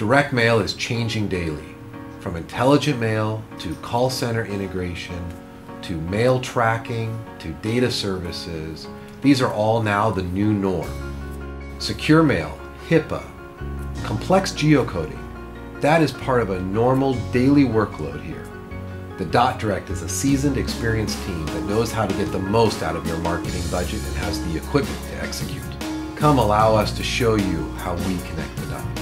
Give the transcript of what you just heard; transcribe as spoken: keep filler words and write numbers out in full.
Direct mail is changing daily, from intelligent mail to call center integration to mail tracking to data services. These are all now the new norm. Secure mail, HIPAA, complex geocoding, that is part of a normal daily workload here. The Dot Direct is a seasoned, experienced team that knows how to get the most out of your marketing budget and has the equipment to execute. Come allow us to show you how we connect the dots.